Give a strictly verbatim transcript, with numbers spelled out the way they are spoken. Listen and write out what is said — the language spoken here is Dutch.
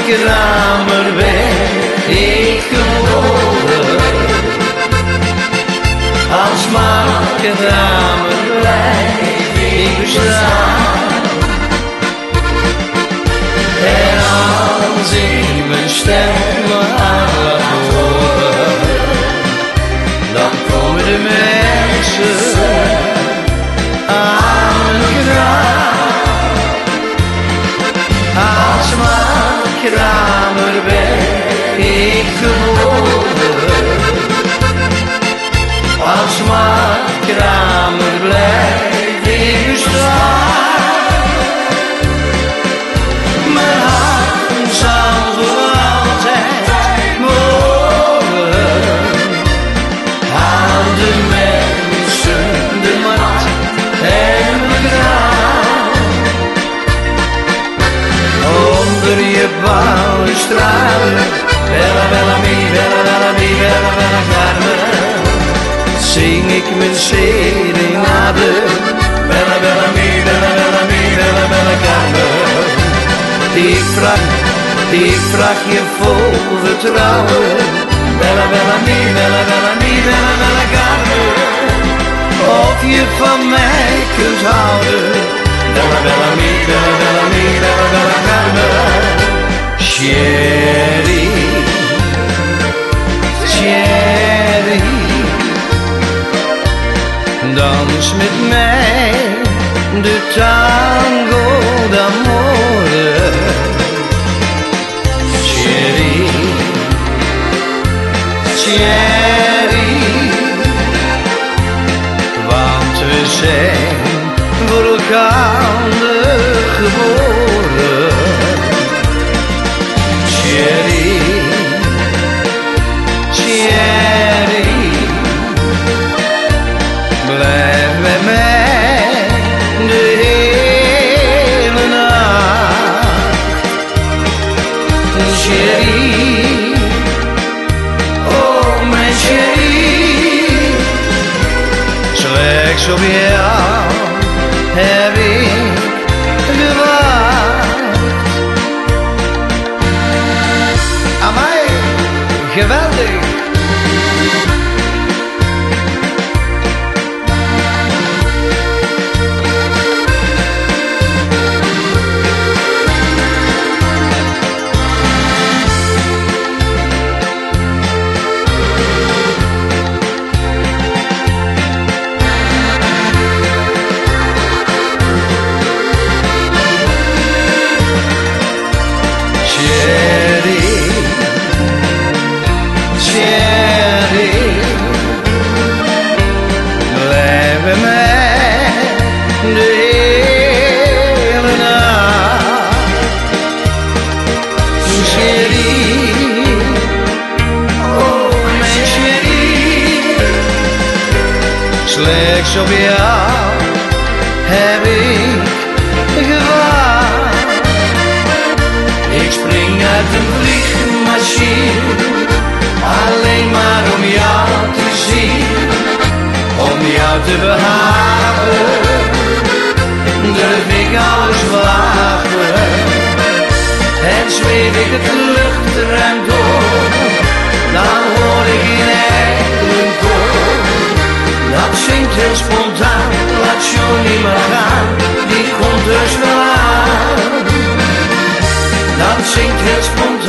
Kramer ben ik geboren. Als Maat Kramer blijf ik bestaan. En als ik mijn stem aan laat horen, dan komen de mensen aan mijn graf. Als Maat Kramer ben ik geboren. Als Maat Kramer blijf ik bestaan. Mijn hart zal voor altijd mogen aan de mensen, de markt en de graan. Onder je balustrade, bella bella mi, bella bella mi, bella bella Carmen, zing ik mijn serenade. Bella bella mi, bella bella mi, bella bella Carmen. Ik vraag, ik vraag je vol vertrouwen. Bella bella mi, bella bella mi, bella bella Carmen, of je van mij kunt houden. Bella bella mi, bella bella mi, bella bella Carmen. Chérie, chérie, dans met mij de tango d'amore. Chérie, chérie, want we zijn voor elkaar geboren. Chérie, chérie, blijf bij mij de hele nacht. Chérie, oh mijn chérie, slechts op jou heb ik gewacht. Amai, geweldig. Slechts op jou heb ik gewacht. Ik spring uit een vliegmachine, alleen maar om jou te zien, om jou te behagen. Durf ik alles wagen en zweef ik het luchtruim door, dan hoor ik in enkele koor. Dat zingt heel spontaan, laat je niet meer gaan, die komt dus wel aan. Dat zingt heel spontaan.